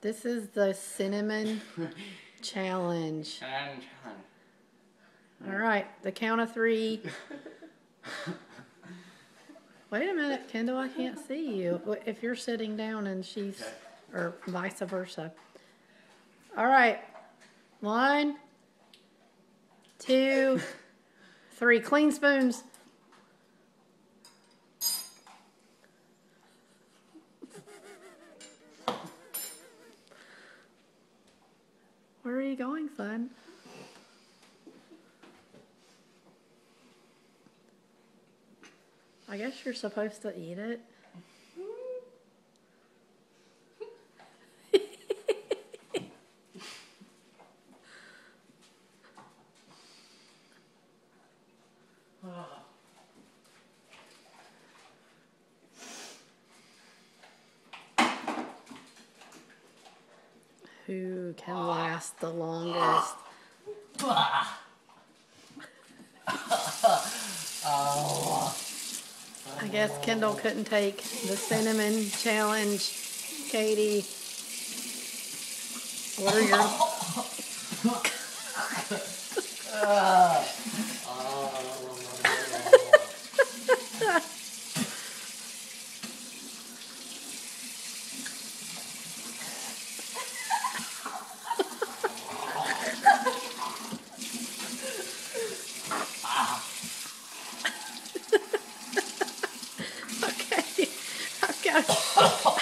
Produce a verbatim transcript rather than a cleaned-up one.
This is the cinnamon challenge. All right, the count of three. Wait a minute, Kendall, I can't see you. If you're sitting down and she's, or vice versa. All right, one, two, three. Clean spoons. Where are you going, son? I guess you're supposed to eat it. Who can last the longest? I guess Kendall couldn't take the cinnamon challenge. Katie, what are your... Okay, okay.